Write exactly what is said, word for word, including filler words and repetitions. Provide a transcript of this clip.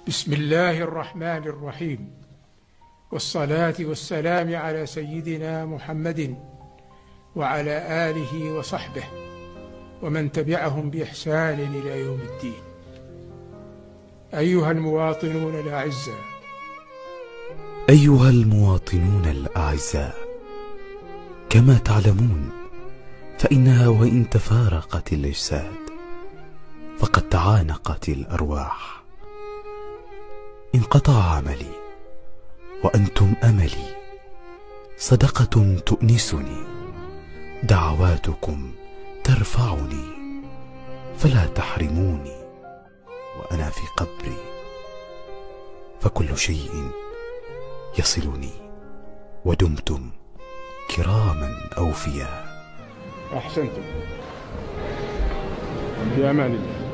بسم الله الرحمن الرحيم، والصلاة والسلام على سيدنا محمد وعلى آله وصحبه ومن تبعهم بإحسان إلى يوم الدين. أيها المواطنون الأعزاء أيها المواطنون الأعزاء، كما تعلمون فإنها وإن تفارقت الأجساد فقد تعانقت الأرواح. انقطع عملي وأنتم أملي، صدقة تؤنسني، دعواتكم ترفعني، فلا تحرموني وأنا في قبري، فكل شيء يصلني ودمتم كراما أوفياء. أحسنتم، في أمان الله.